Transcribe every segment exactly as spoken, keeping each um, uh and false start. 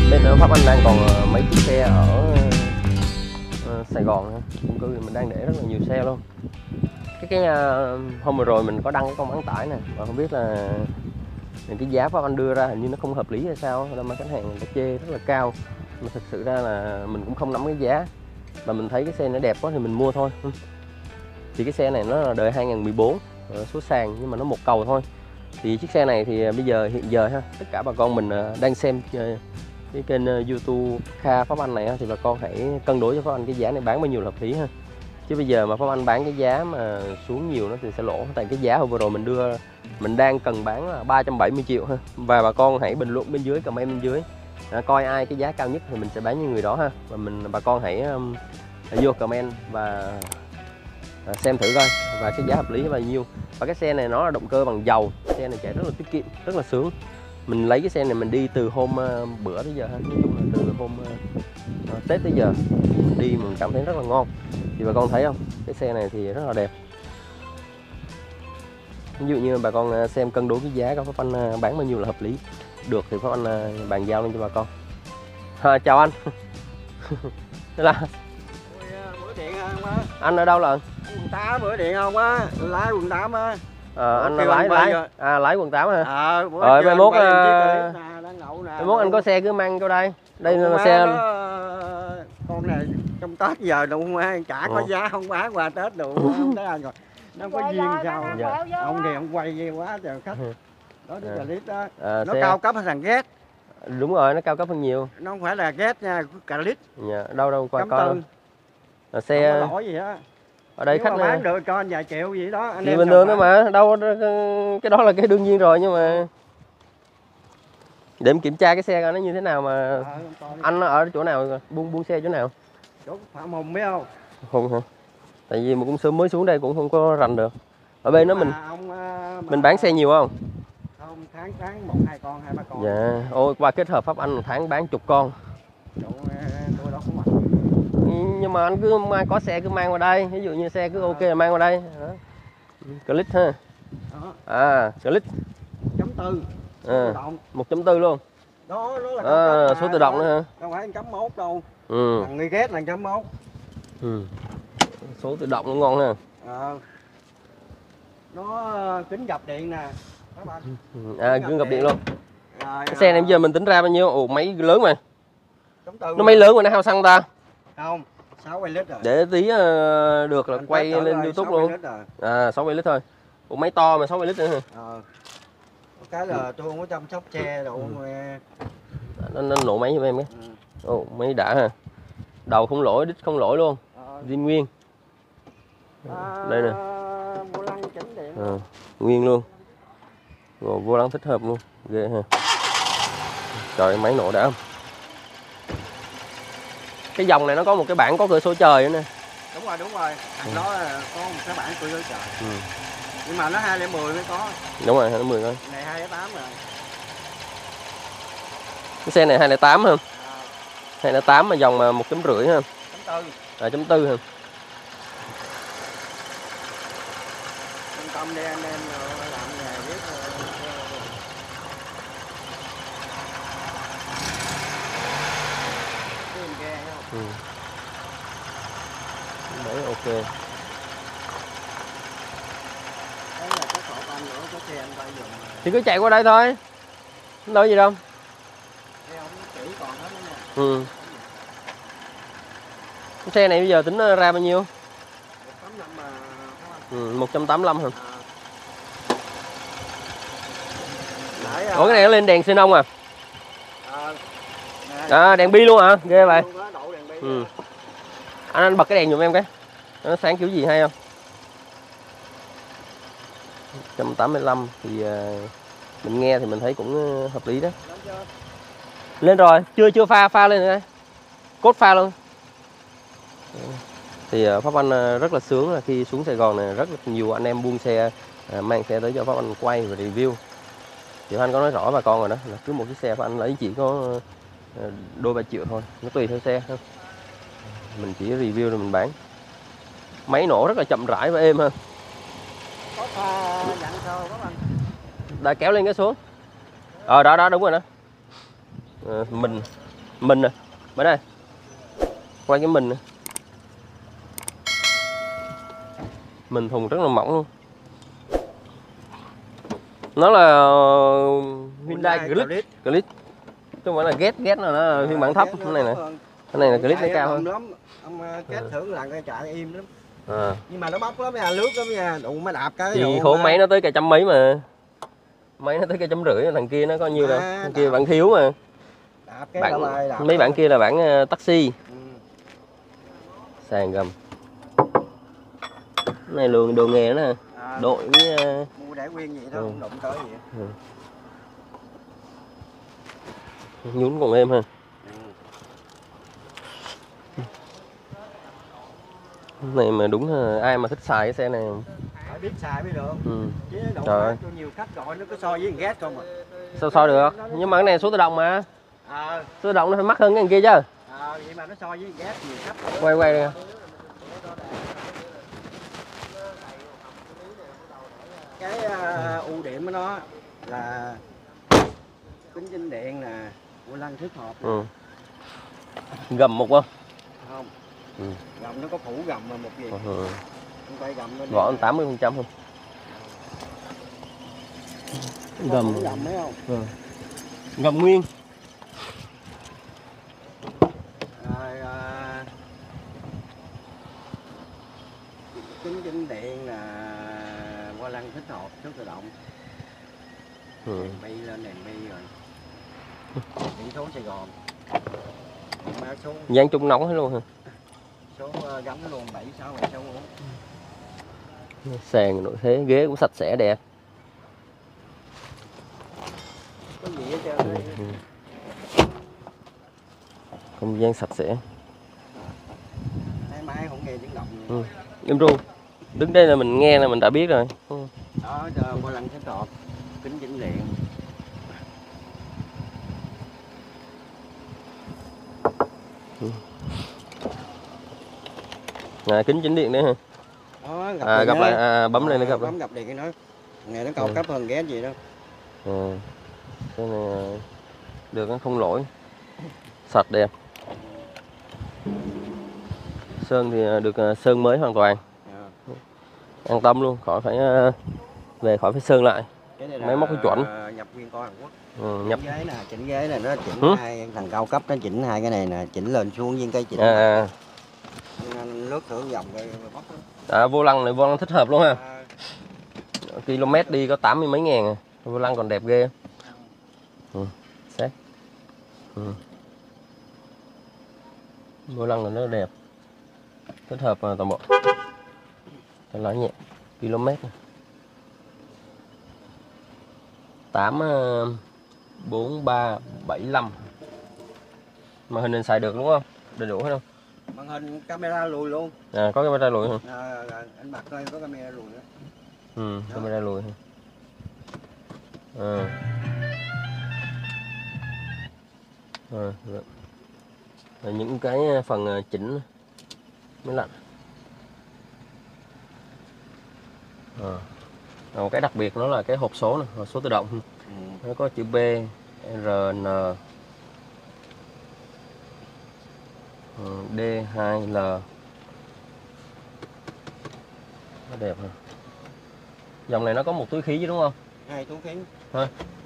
Bên ở Pháp Anh đang còn mấy chiếc xe ở uh, Sài Gòn, chung cư mình đang để rất là nhiều xe luôn. Cái cái uh, hôm vừa rồi mình có đăng cái con bán tải này mà không biết là cái giá Pháp Anh đưa ra hình như nó không hợp lý hay sao, nên mà khách hàng người ta chê rất là cao. Mà thực sự ra là mình cũng không nắm cái giá, mà mình thấy cái xe nó đẹp quá thì mình mua thôi. Thì cái xe này nó là đời hai nghìn mười bốn số sàn, nhưng mà nó một cầu thôi. Thì chiếc xe này thì bây giờ hiện giờ ha, tất cả bà con mình đang xem cái kênh YouTube Kha Pháp Anh này thì bà con hãy cân đối cho Pháp Anh cái giá này bán bao nhiêu là hợp lý ha. Chứ bây giờ mà Pháp Anh bán cái giá mà xuống nhiều nó thì sẽ lỗ. Tại cái giá hôm vừa rồi mình đưa mình đang cần bán là ba trăm bảy mươi triệu ha. Và bà con hãy bình luận bên dưới, comment bên dưới à, coi ai cái giá cao nhất thì mình sẽ bán như người đó ha. Và mình bà con hãy um, vô comment và à, xem thử coi và cái giá hợp lý bao nhiêu. Và cái xe này nó là động cơ bằng dầu, xe này chạy rất là tiết kiệm, rất là sướng. Mình lấy cái xe này mình đi từ hôm uh, bữa tới giờ ha, nói chung là từ hôm uh, uh, Tết tới giờ mình đi mình cảm thấy rất là ngon. Thì bà con thấy không, cái xe này thì rất là đẹp. Ví dụ như bà con xem cân đối cái giá của Pháp Anh bán bao nhiêu là hợp lý, được thì Pháp Anh bàn giao lên cho bà con. À, chào anh. Thế là bữa điện không á? Anh ở đâu lận? Quận tám bữa điện không á? Lái quận tám á. À, anh lái lái à, lái quận tám hả? Ờ, rồi mai mốt mai mốt anh có xe cứ mang vô đây. Đây là xe đó, con này trong Tết giờ đủ mà chả có giá không bán qua Tết đủ không thấy anh rồi. Nó có duyên sao? Dạ. Ông thì ông quay ghê quá trời khách. Đó cái clip đó. À, nó xe... cao cấp hơn thằng ghét. Đúng rồi, nó cao cấp hơn nhiều. Nó không phải là ghét nha, clip. Dạ, đâu đâu qua coi. Là xe không có lỗi gì á. Ở đây nếu khách mà bán được cho anh vài triệu gì đó anh thì bình thường đó mà đâu, cái đó là cái đương nhiên rồi, nhưng mà để em kiểm tra cái xe coi nó như thế nào. Mà à, anh ở chỗ nào, buông buông xe chỗ nào? Chỗ Phạm Hùng biết không? Hùng hả? Tại vì mà cũng sớm mới xuống đây cũng không có rành được. Ở bên đó mình ông, mình bán xe nhiều không? Không, tháng tháng một hai con hai ba con. Dạ, ôi qua kết hợp Pháp Anh một tháng bán chục con. Chỗ tôi đó không mặc. Nhưng mà anh cứ mang có xe cứ mang vào đây, ví dụ như xe cứ ok là mang vào đây. Click ha. Đó. À, click chấm tư. À, một chấm tư luôn. Đó, đó là à, số tự động nữa hả? Đâu phải chấm một đâu. Ừ. Thằng người ghét là chấm một. Ừ. Số tự động nó ngon ha. À. Nó kính gập điện nè. À, kính gập điện luôn. Rồi, cái xe này bây giờ mình tính ra bao nhiêu? Ồ, máy lớn mà. Nó máy lớn mà nó hao xăng ta? Không, sáu mươi lít rồi. Để tí uh, được là anh quay lên rồi, YouTube luôn. À, sáu mươi lít thôi. Ủa, máy to mà sáu mươi lít nữa hả? Ờ. Cái là tôi không có chăm sóc xe đâu. Ừ. Nó, nó nổ máy cho em cái. Ừ. Ồ, máy đã ha. Đầu không lỗi, đít không lỗi luôn. Ờ. Zin nguyên. À, đây nè. Vô lăng chỉnh điện. À, nguyên luôn. Rồi vô lăng thích hợp luôn. Ghê ha. Trời, máy nổ đã không? Cái dòng này nó có một cái bảng có cửa sổ trời nữa nè. Đúng rồi, đúng rồi. Thằng đó là có một cái bảng cửa sổ trời. Ừ. Nhưng mà nó hai lẻ mười mới có. Đúng rồi, hai lẻ mười thôi. Này hai lẻ tám rồi. Cái xe này hai lẻ tám ha. À. hai lẻ tám mà dòng mà một chấm rưỡi ha. Chấm tư. À, chấm tư ha. Trung tâm đi anh em làm nghề biết. Ừ. Đấy, ok. Đấy là cái sổ anh nữa, có xe anh quay dùng. Thì cứ chạy qua đây thôi. Không đâu gì đâu. Chỉ còn hết nữa nè. Ừ. Cái xe này bây giờ tính ra bao nhiêu? một trăm tám mươi lăm hả? À. Ủa cái này nó lên đèn xenon à? À, đèn bi luôn hả? Ghê vậy. Ừ. Anh, anh bật cái đèn giùm em cái. Nó sáng kiểu gì hay không? một trăm tám mươi lăm thì uh, mình nghe thì mình thấy cũng uh, hợp lý đó. Lên rồi, chưa chưa pha pha lên rồi. Cốt pha luôn. Thì uh, Pháp Anh uh, rất là sướng là khi xuống Sài Gòn này rất là nhiều anh em buôn xe uh, mang xe tới cho Pháp Anh quay và review. Thì anh có nói rõ bà con rồi đó, là cứ một chiếc xe Pháp Anh lấy chỉ có uh, đôi ba triệu thôi, nó tùy theo xe ha. Mình chỉ review rồi mình bán. Máy nổ rất là chậm rãi và êm ha. Có pha dặn sao các anh? Đã kéo lên cái xuống. Ờ đó đó đúng rồi đó. À, mình Mình nè, bên đây. Quay cái mình nè. Mình thùng rất là mỏng luôn. Nó là Hyundai Click, Click. Chứ không phải là ghét, ghét là nó phiên bản thấp. Cái này nè. Cái này là Click nó cao hơn. Lắm. Ông kết thưởng là cái chạy im lắm. À. Nhưng mà nó bốc lắm nha, lướt lắm nha, đụng mới đạp cái. Thì khổ máy nó tới cả trăm mấy mà. Máy nó tới cả trăm rưỡi, thằng kia nó có nhiêu đâu. Thằng kia bạn thiếu mà. Đạp cái Bạn, bài, đạp mấy bạn kia là bạn uh, taxi. Ừ. Sàn gầm. Cái này luồng đồ nghề đó nè. À, đội với uh... mua để nguyên vậy đó, ừ. không động tới vậy. Ừ. Nhún còn êm ha. Cái này mà đúng là ai mà thích xài cái xe này phải biết xài mới được. Ừ. Chứ đổ Trời ơi. cho nhiều khách gọi nó cứ so với ghét không à. Sao so được? Nhưng mà cái này số tự động mà. À. Số tự động nó phải mắc hơn cái kia chứ. À, vậy mà nó so với ghét nhiều khách. Quay quay đi. Cái uh, ưu điểm của nó là kính chính điện nè, vô lăng thích hợp. Ừ. Gầm một không? Không. Ừ. Gầm nó có phủ gầm mà một gì. Ừ. Vỏ tám mươi phần trăm không? Gầm. Gầm thấy không? Ừ. Gầm nguyên. Rồi, à, kính chính điện là qua lăng thích hợp, số tự động. Ừ. Bi lên đèn bi rồi. Biển số Sài Gòn. Số Giang trung nóng hết luôn hả? Số uh, gắn luôn bảy sáu bảy sáu bốn. Sàn nội thế, ghế cũng sạch sẽ đẹp. Có gì hết trơn. Ừ, ừ. Không gian sạch sẽ. Máy máy không nghe tiếng động gì. Ừ. Em ru. Đứng đây là mình nghe là mình đã biết rồi. Ừ. Đó, qua lăng thích hợp, kính chỉnh điện. Ừ. À, kính chỉnh điện đấy hả? Đó, gặp, à, gặp lại à, bấm à, lên nó gặp bấm gặp điện cái nói ngày nó cao ừ. cấp hơn ghét gì đâu. À, cái này được nó không lỗi, sạch đẹp. Sơn thì được sơn mới hoàn toàn, à. An tâm luôn, khỏi phải về khỏi phải sơn lại. Máy móc cái chuẩn. Nhập viên của Hàn Quốc. Ừ, nhập ghế nè, chỉnh ghế này nó chỉnh ừ? hai thằng cao cấp nó chỉnh hai cái này nè, chỉnh lên xuống viên cái chỉnh. À. Lướt thử vòng rồi bóc. À, vô lăng này vô lăng thích hợp luôn ha. À. Km đi có tám mươi mấy ngàn à. Vô lăng còn đẹp ghê. Ừ. Xét. Ừ. Vô lăng là nó đẹp, thích hợp toàn bộ. Cho lái nhẹ. Km tám bốn ba bảy lăm. Màn hình nên xài được đúng không? Đầy đủ hết không? Màn hình camera lùi luôn. À, có camera lùi hả? À, anh bật coi có camera lùi đó. Ừ, đó. Camera lùi hả? À. À, được. Rồi những cái phần chỉnh máy lạnh. À. Một cái đặc biệt nó là cái hộp số này, hộp số tự động. Ừ. Nó có chữ B, R, N, D hai L. Nó đẹp ha. Dòng này nó có một túi khí chứ đúng không? Hai túi khí. Thôi.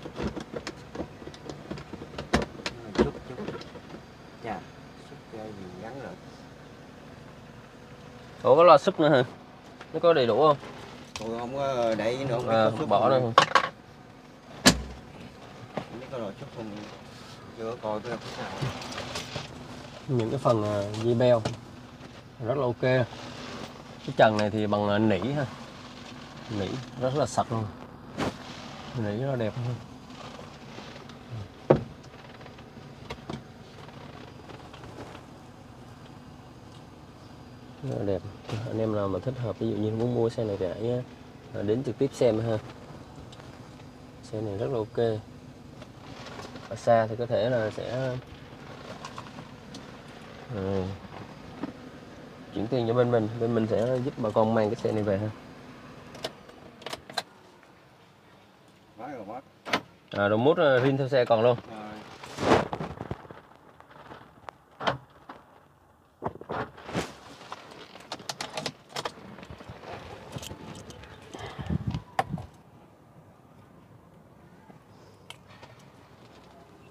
Chút chút. Dạ. Súp gì gắn rồi. Ủa có lo súp nữa hả? Nó có đầy đủ không? Ủa không có để nữa không à, có bỏ nữa không? Không biết có rồi súp không? Chưa coi cái nào. Những cái phần dây beo rất là ok. Cái trần này thì bằng nỉ ha, nỉ rất là sạch luôn, nỉ rất là đẹp luôn. Rất là đẹp. Anh em nào mà thích hợp, ví dụ như muốn mua xe này thì hãy đến trực tiếp xem ha. Xe này rất là ok. Ở xa thì có thể là sẽ à, chuyển tiền cho bên mình, bên mình sẽ giúp bà con mang cái xe này về ha. À, rồi mút rin theo xe còn luôn.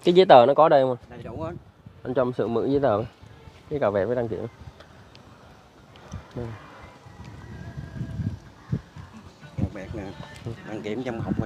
Cái giấy tờ nó có đây không? Đầy đủ hết. Anh cho em sự mượn giấy tờ cái cà vẹt với đăng kiểm. Đây. Cà vẹt nè, đăng kiểm trong hộp này.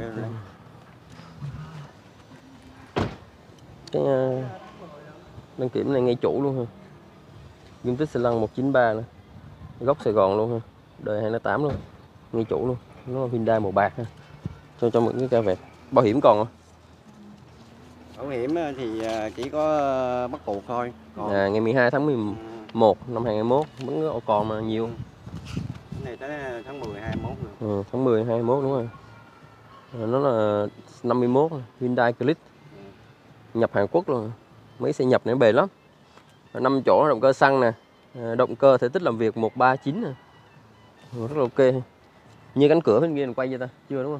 Cái uh, đăng kiểm này ngay chủ luôn ha. Dung tích xi lăng một chín ba nữa. Gốc Sài Gòn luôn ha. Đời hai không tám luôn. Ngay chủ luôn. Nó là Hyundai màu bạc ha. Cho cho mượn cái cà vẹt. Bảo hiểm còn không? Bảo hiểm thì chỉ có bắt buộc thôi. Còn... À, ngày mười hai tháng mười một năm hai không hai mốt vẫn còn mà nhiều. Cái này tới tháng mười hai mốt nữa. Ừ, tháng mười hai mốt đúng rồi. Nó là năm mươi mốt Hyundai Click. Ừ. Nhập Hàn Quốc luôn. Mấy xe nhập này bền lắm. năm chỗ động cơ xăng nè. Động cơ thể tích làm việc một ba chín nè. Rất là ok. Như cánh cửa bên kia quay vậy ta? Chưa đúng không?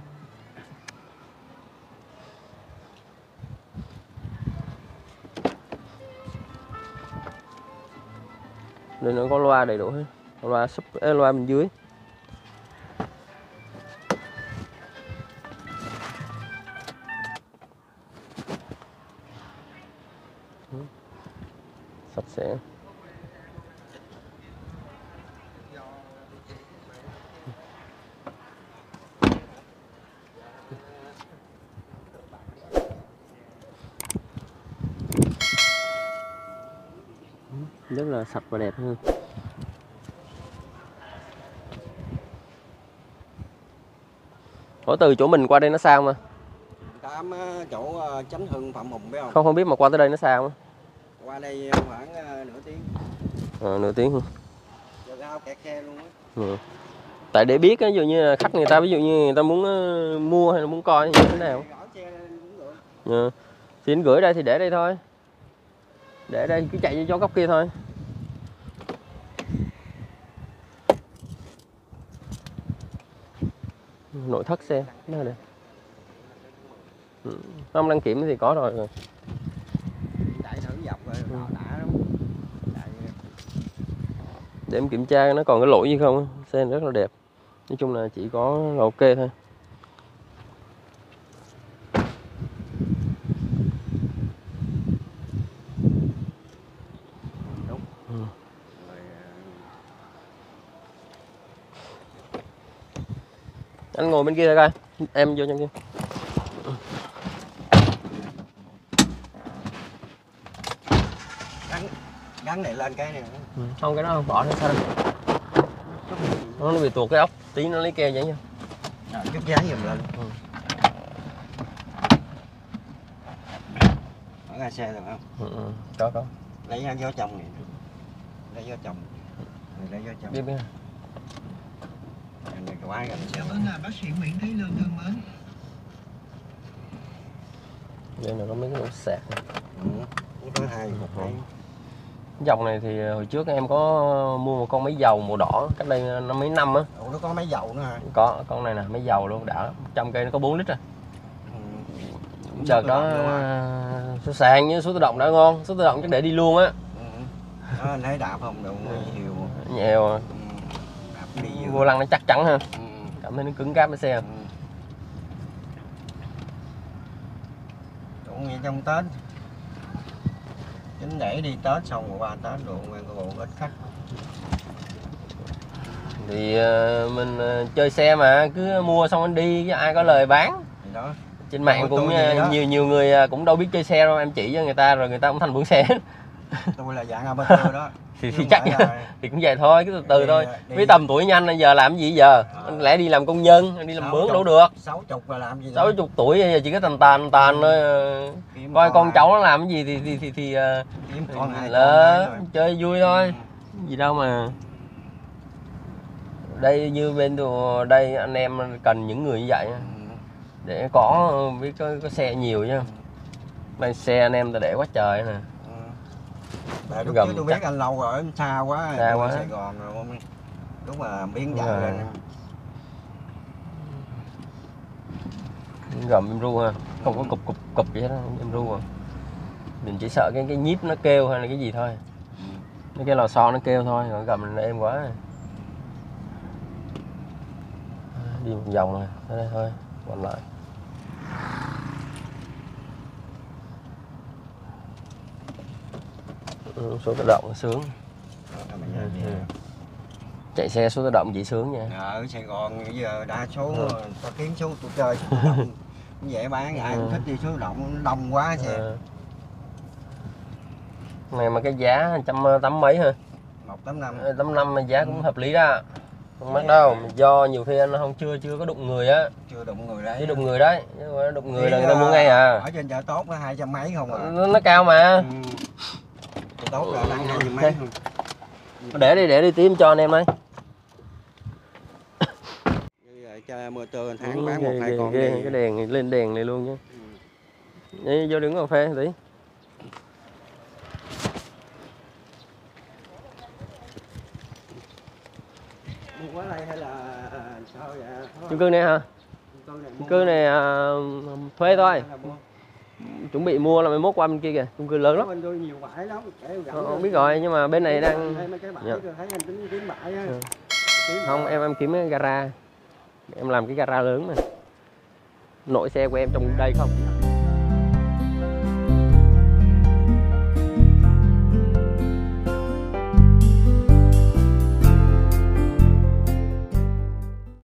Đây nó có loa đầy đủ hết. Loa sub, ê, loa bên dưới. Sạch sẽ. Rất là sạch và đẹp hơn. Ủa từ chỗ mình qua đây nó sao mà? Tám chỗ Chánh Hưng Phạm Hùng biết không? Không không biết mà qua tới đây nó sao mà. Qua đây khoảng nửa tiếng. À, nửa tiếng. Giờ rao kẹt xe luôn á. Ừ. Tại để biết ví dụ như khách người ta ví dụ như người ta muốn uh, mua hay là muốn coi như thế nào. Ừ. Thì anh gửi đây thì để đây thôi. Để đây cứ chạy cho chỗ góc kia thôi. Nội thất xe nó đây. Ừ. Không đăng kiểm thì có rồi. Chạy thử dọc rồi ừ. Đã lắm. Chạy... Để em kiểm tra nó còn cái lỗi gì không. Xe rất là đẹp. Nói chung là chỉ có là ok thôi. Ừ. Anh ngồi bên kia thôi coi. Em vô trong kia. Gắn, gắn này lên cái này. Ừ. Không cái đó không bỏ nó sao đâu. Nó bị tuột cái ốc. Tí nó lấy keo vậy nha. À, chút giá giùm lên. Ừ. Mở ra xe được không? Ừ, ừ. Có có. Lấy gió trong này. Lấy gió trong. Này lấy gió trong. Biết biết. Này quá gần. Chào ơn à, bác sĩ Nguyễn Thế Lương thân mến. Đây là có mấy cái lỗ sạc. Ừ. Có hai một hai. Dòng này thì hồi trước em có mua một con máy dầu màu đỏ cách đây năm mấy năm á. Ủa nó có máy dầu nữa hả? Có, con này nè, máy dầu luôn đã. Trong cây nó có bốn lít à. Ừ. Đợt đó số sàn với số tự động đã ngon, số tự động chắc để đi luôn á. Ừ. Đó, anh thấy đạp không? Độ nhiều. Nhiều. Ừ. Đạp đi vô lăng nó chắc chắn ha. Ừ. Cảm thấy nó cứng cáp với xe. Ừ. Đủ nghe trong Tết. Chính để đi Tết xong rồi qua Tết luôn, còn ít khách. Thì uh, mình uh, chơi xe mà cứ mua xong anh đi chứ ai có lời bán. Thì đó. Trên mạng cũng uh, nhiều nhiều người cũng đâu biết chơi xe đâu, em chỉ cho người ta rồi người ta cũng thành mượn xe. Tôi là dạng amateur đó. thì, thì chắc là... thì cũng vậy thôi, cứ từ từ đi, thôi. Với tầm tuổi nhanh bây giờ làm cái gì giờ? À. Lẽ đi làm công nhân, đi làm mướn đâu được. sáu mươi là làm gì? sáu mươi tuổi giờ chỉ có tàn tàn tàn thôi. Kiếm coi con ai. Cháu nó làm cái gì thì thì thì, thì kiếm con ai là chơi vui thôi. Ừ. Gì đâu mà. Đây như bên đồ đây anh em cần những người như vậy. Ừ. Để có biết có, có xe nhiều chứ. Đây xe anh em ta để quá trời nè. Bà lúc trước tôi biết anh lâu rồi, xa quá, xa quá. Sài Gòn rồi không? Đúng là biến dạng lên. Gầm em ru ha, không có cục cục cục gì hết đó, em ru à. Mình chỉ sợ cái cái nhíp nó kêu hay là cái gì thôi. Cái cái lò xo nó kêu thôi, còn gầm nó êm quá. Đi một vòng này, tới đây thôi, quay lại. Ừ, số tự động sướng. Ừ. Chạy xe số tự động chỉ sướng nha. Ở Sài Gòn bây giờ đa số Ừ. ta kiếm số tụi chơi số tự động dễ bán, ai cũng thích đi số tự động, đông quá xe. Ừ. Này mà cái giá trăm tám mấy hả? một tám năm. Tám năm mà giá cũng hợp lý đó. Không mắc đâu, do nhiều khi nó không chưa chưa có đụng người á. Chưa đụng người đấy. Chứ đụng người đấy, chứ mà đụng người là người ta mua ngay à. Ở trên chợ tốt nó hai trăm mấy không à. Nó, nó cao mà. Ừ. Chợ tốt là đang hai trăm mấy không. Để đi, để đi tím cho anh em đây. Chơi motor tháng Ừ, bán ghê, một hai ghê, con ghê, đi. cái đèn này, lên đèn này luôn chứ. Ừ. Đi vô đứng cà phê tí. Mua ở đây hay là sao vậy? Chung cư này hả? Chung cư này à, thuê thôi. Chuẩn bị mua là mai mốt qua bên kia kìa, chung cư lớn lắm. Bên tôi nhiều bãi lắm. Ờ, không biết rồi, nhưng mà bên này đang Cái bãi dạ. thấy anh tính kiếm bãi á. Ừ. Không, em em kiếm cái gara. Em làm cái gara lớn mà. Nội xe của em trong đây không?